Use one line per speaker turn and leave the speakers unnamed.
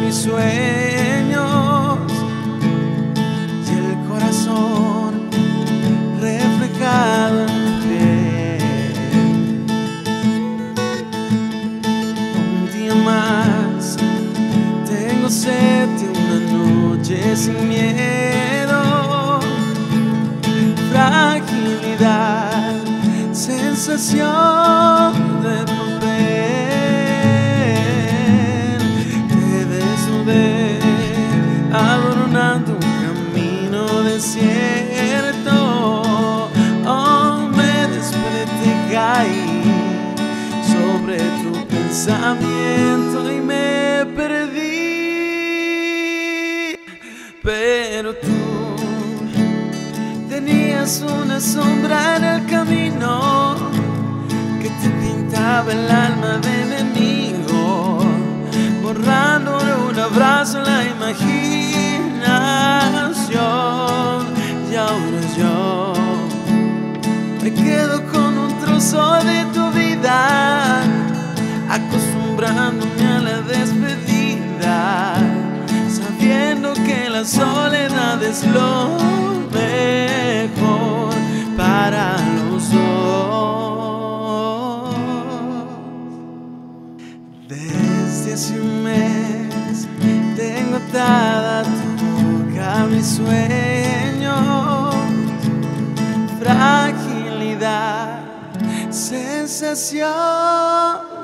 mis sueños y el corazón reflejado en mi piel. Un día más tengo sed de una noche sin miedo, fragilidad, sensación de poder. Te desnudé adornando un camino desierto. Oh, me desperté, caí sobre tu pensamiento y me perdí. Pero tú tenías una sombra en el camino que te pintaba el alma de enemigo, borrándole un abrazo en la imaginación. Y ahora yo me quedo con un trozo de tu vida, acostumbrándome a la despedida, sabiendo que la soledad es lo mejor para los dos. Desde hace un mes tengo atada a tu boca mis sueños, fragilidad, sensación